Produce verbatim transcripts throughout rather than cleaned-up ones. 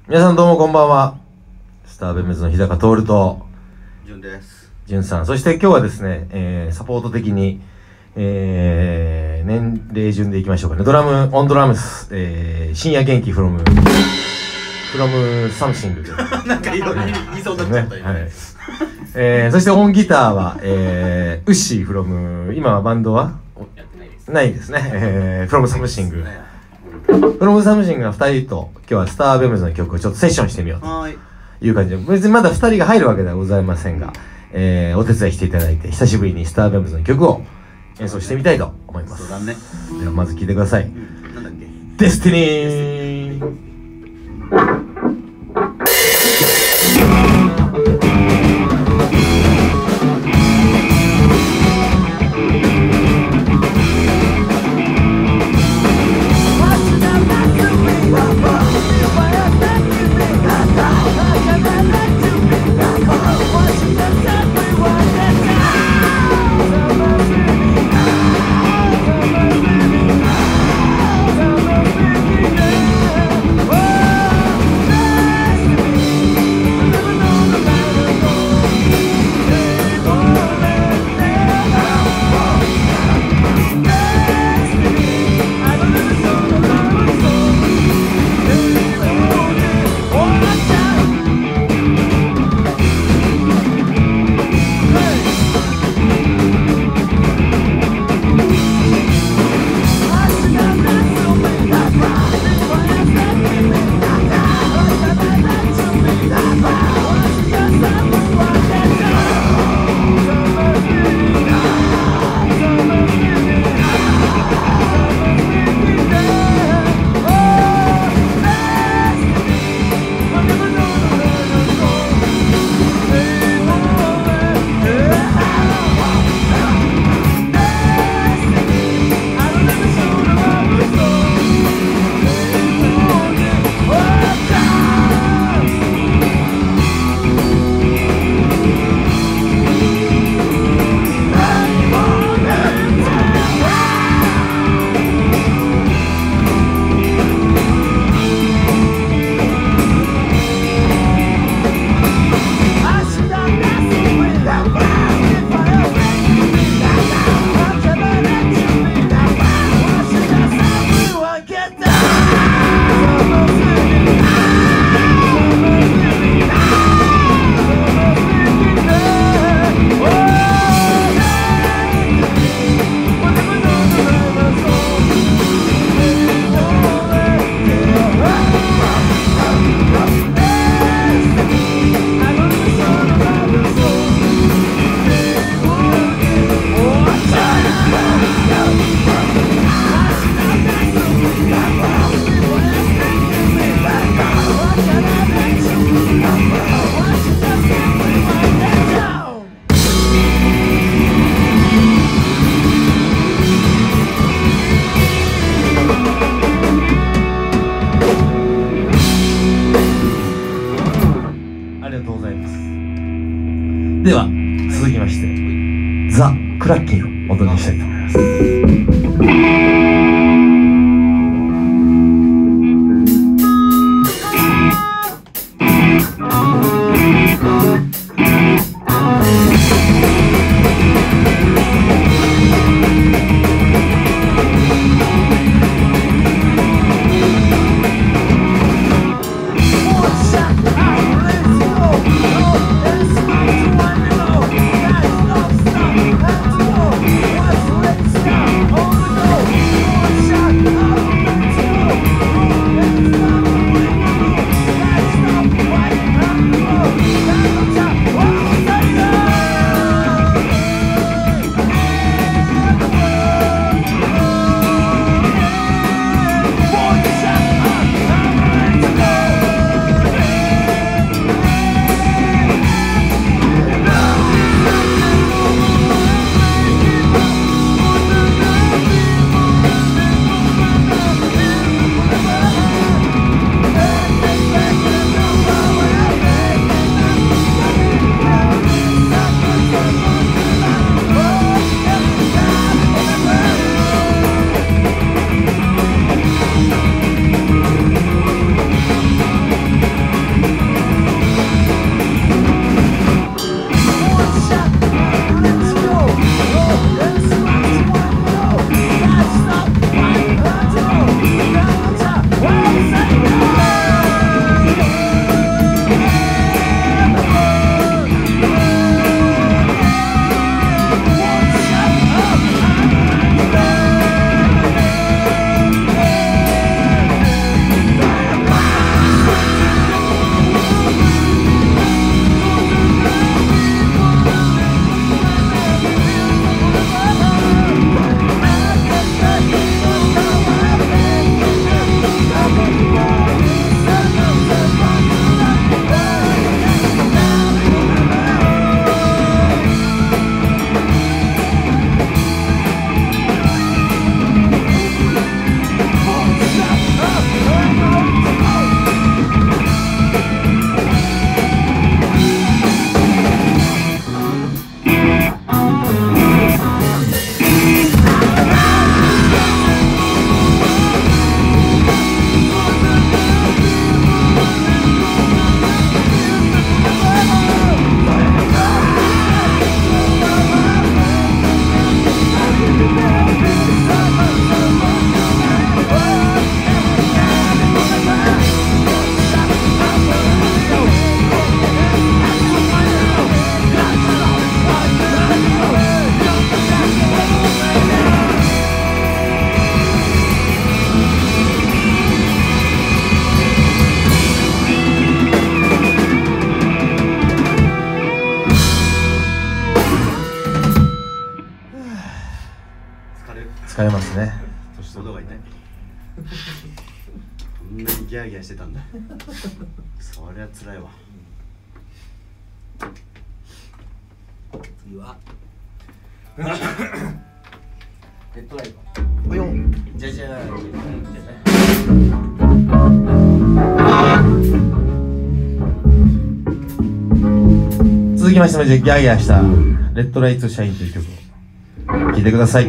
皆さんどうもこんばんは。スターベムズの日高徹と潤です。 潤さん、そして今日はですね、えー、サポート的に、えー、年齢順でいきましょうかね。ドラム、オンドラムス、えー、深夜元気 from from something なんかいろいろ言いそうになっちゃったよね。はい。 えー、そしてオンギターは、えー、ウッシー from 今はバンドはやってないです。 ないですね。えー、from something from something がふたりと今日はスターベムズの曲をちょっとセッションしてみようという感じで、別にまだふたりが入るわけではございませんが、えー、お手伝いしていただいて久しぶりにスターベムズの曲を演奏してみたいと思います。 そうだね。 ではまず聴いてください。 うん、なんだっけ。 デスティニー。では続きましてザ・クラッキンをお届けしたいと思います。 Oh えますね。 喉が痛い。こんなにギャーギャーしてたんだ。そりゃ辛いわ。 次はレッドライト。 およじゃじゃー続きましても、じゃあギャーギャーしたレッドライトシャインという曲を聴いてください。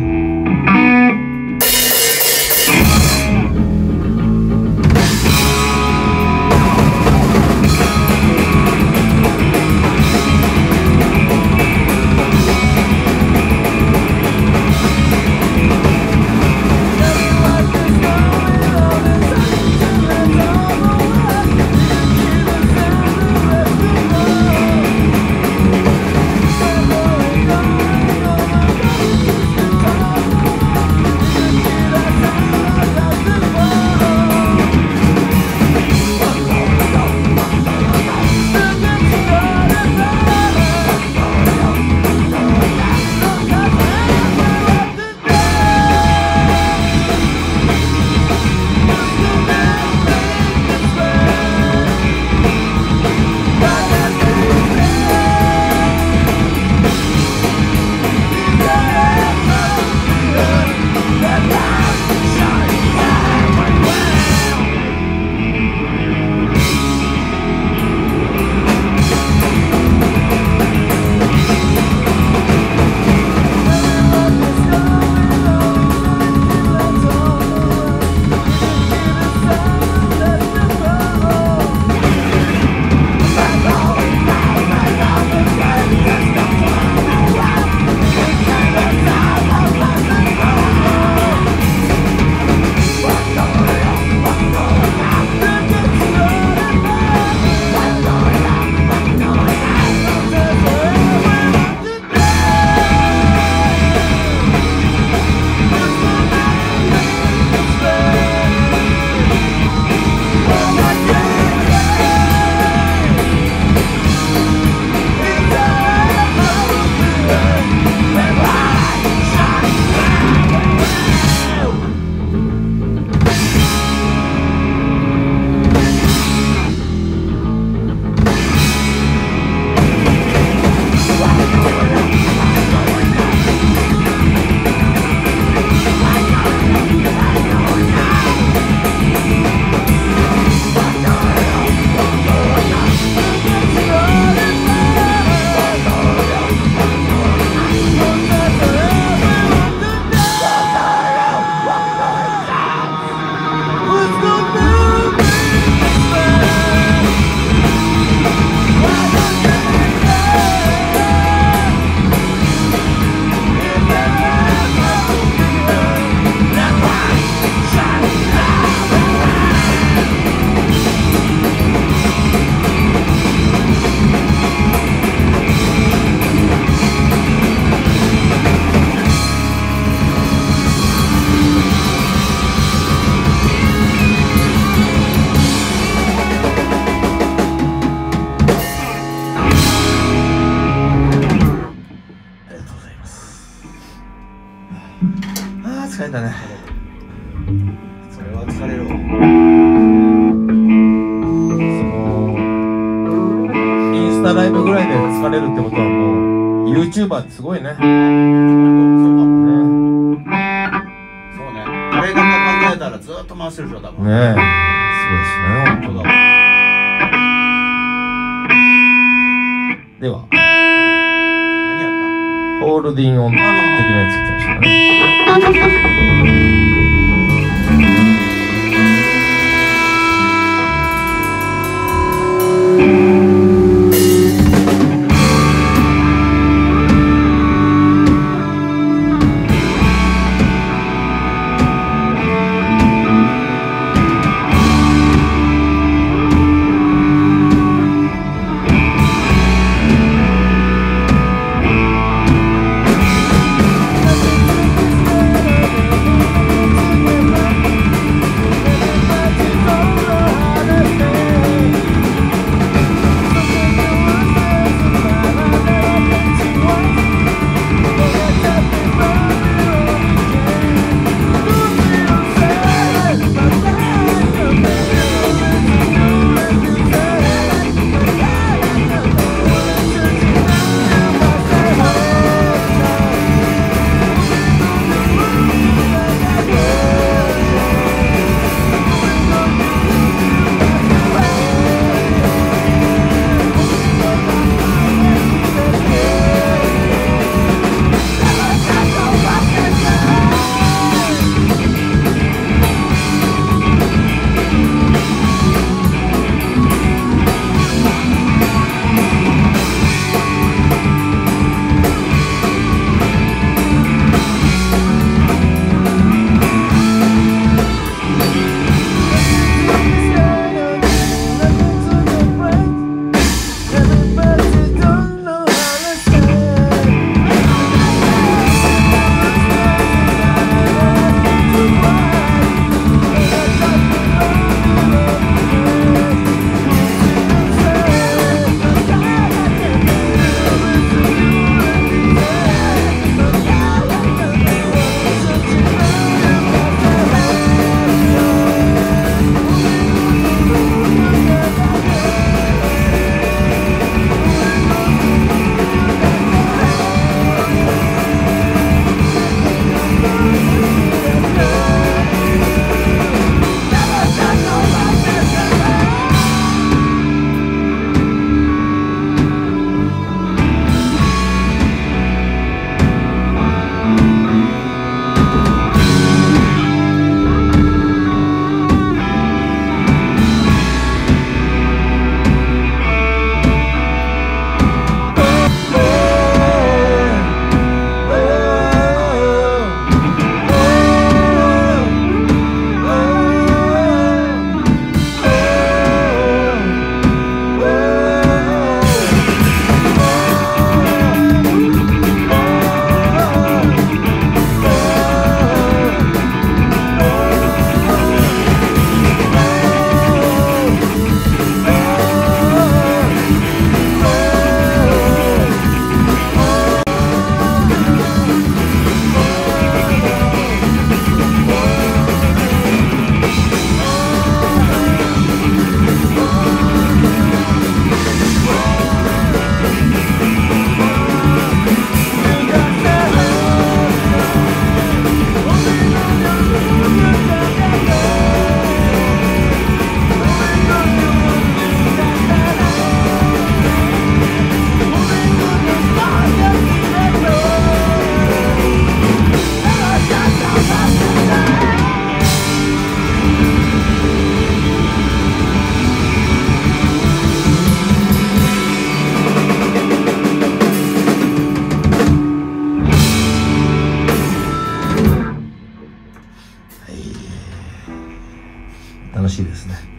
疲れたね。 それは疲れるわ。 そのインスタライブぐらいで疲れるってことはもう YouTuber ってすごいね。 そうか。そうね。あれだけ考えたらずっと回してるでしょ、多分。 ねえ、すごいですね、本当だ。では、 何やっホールディンオン的なやつ来ましたね。 「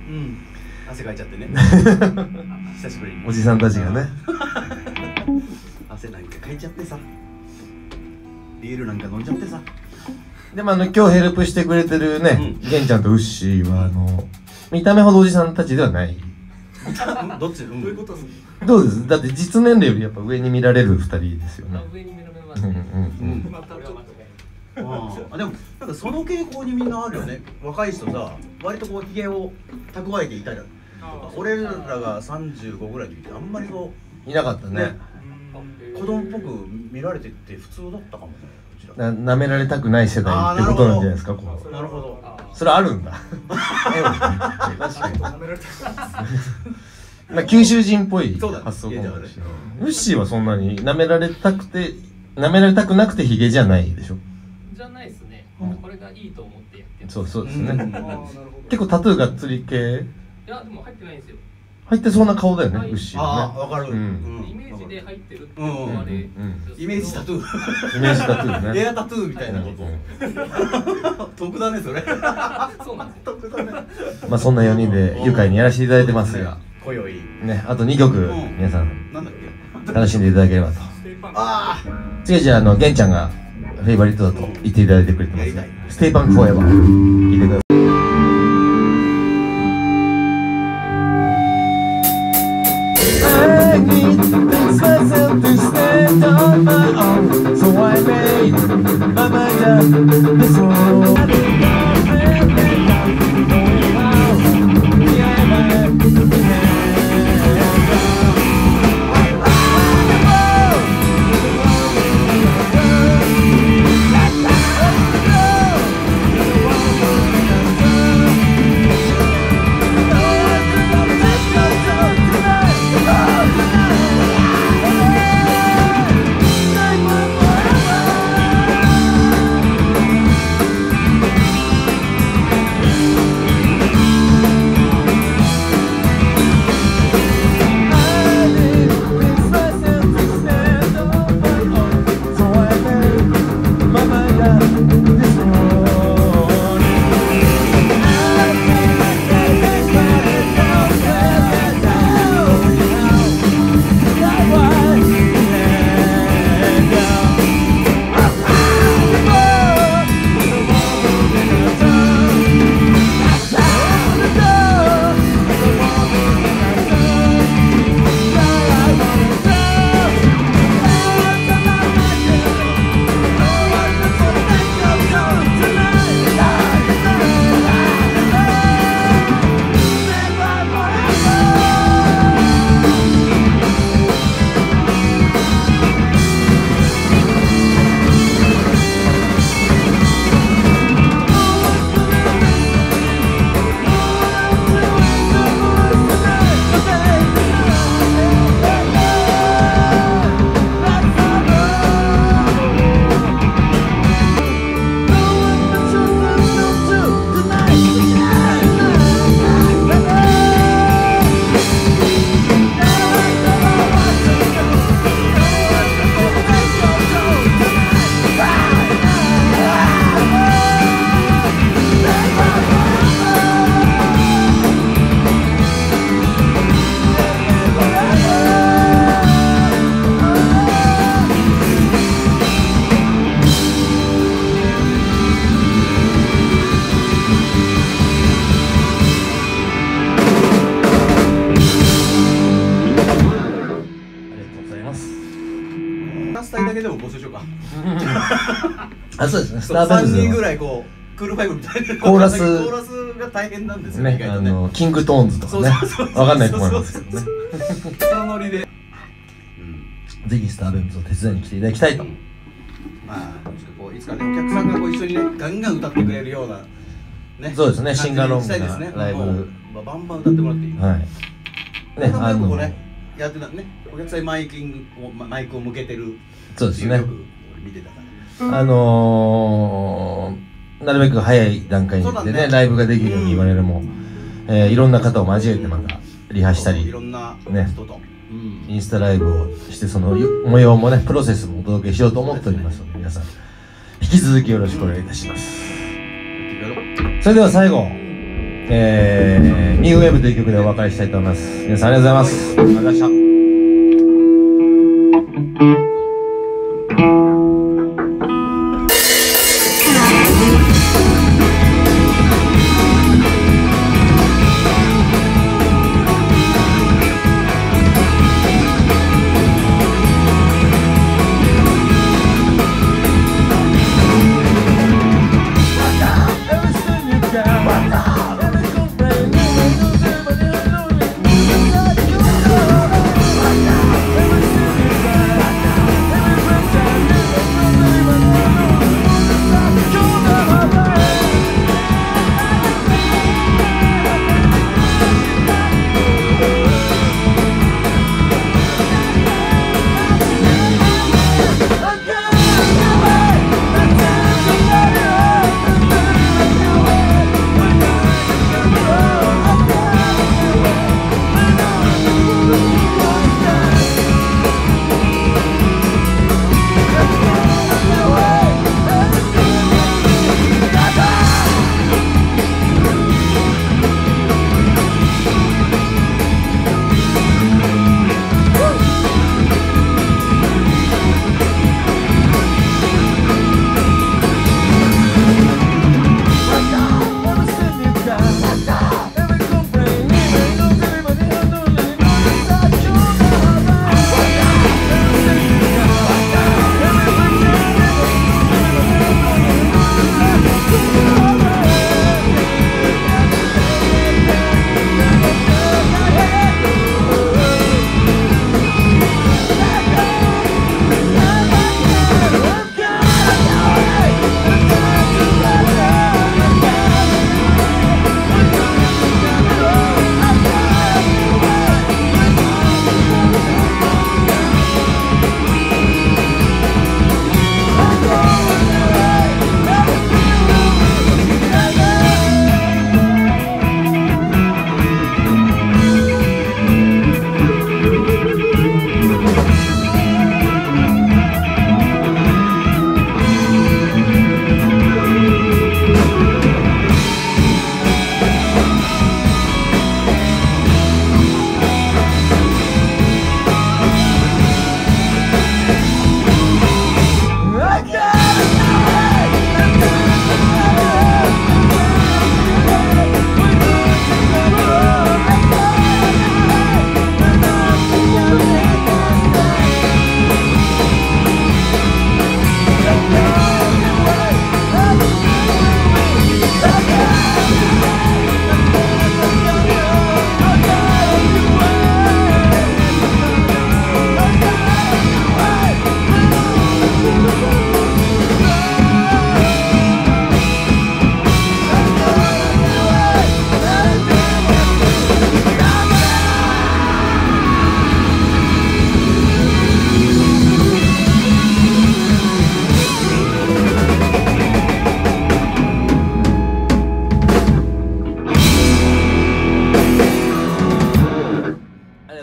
うん汗かいちゃってね久しぶりにおじさんたちがね汗なんかかいちゃってさビールなんか飲んじゃってさでもあの今日ヘルプしてくれてるね、 うん、 ゲンちゃんとウッシーはあの見た目ほどおじさんたちではない。 どっち、うん、どういうことですか。 どうです。だって実年齢よりやっぱ上に見られるふたりですよね。 上に見られますね。うんうんうん。 あでもなんかその傾向にみんなあるよね。若い人さ割とこうひげを蓄えていたりとか俺らがさんじゅうごぐらいの時ってあんまりそういなかったね。ね子供っぽく見られてって普通だったかもね。 な舐められたくない世代ってことなんじゃないですか。こうなるほど。 それあるんだ。確かに。まあ九州人っぽい発想かもしれない。ウッシーはそんなに舐められたくて舐められたくなくてヒゲじゃないでしょ。 じゃないですね。これがいいと思ってやってる。 そうそうですね。結構タトゥーがっつり系。 いやでも入ってないんですよ。 入ってそうな顔だよね、ウッシーはね。 ああ、わかる。 イメージで入ってるって言われる。 イメージタトゥー。 イメージタトゥーね。 エアタトゥーみたいなこと。得だね、それ。 そうなんですよ。 得だね。 まあそんなよにんで愉快にやらせていただいてますが。 今宵。 ね、あとにきょく皆さん楽しんでいただければと。 ああ。 次はじゃあ、あの、ゲンちゃんがフェイバリットだと言っていただいてくれてますが、ステイパンクフォーエバー聞いてください。I need myself to stand on my own, so I made my mind up this road.あ、そうですね。スターベルズさんにんぐらいこうクールファイブみたいなコーラスコーラスが大変なんですよね。 あのキングトーンズとかね、わかんないと思いますけどね。 そのノリで、 ぜひスターベルズを手伝いに来ていただきたいと。 まあこういつかねお客さんがこう一緒にねガンガン歌ってくれるようなね。 そうですね。シンガロングなライブバンバン歌ってもらっていい。 はい。ね、 あのねやってたね。お客さんにマイキングマイクを向けてる。 そうですね。 見てたから。 あのー、なるべく早い段階でね、ねライブができるように言われるも、うん、えー、いろんな方を交えてまたリハしたり、 いろんなね、 人と、 うん、インスタライブをしてその模様もね、プロセスもお届けしようと思っておりますので、皆さん引き続きよろしくお願いいたします。うん、それでは最後、 えー、ニューウェーブという曲でお別れしたいと思います。皆さんありがとうございます。ありがとうございました。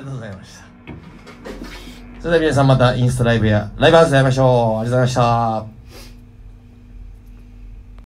それでは皆さんまたインスタライブやライブハウスで会いましょう。ありがとうございました。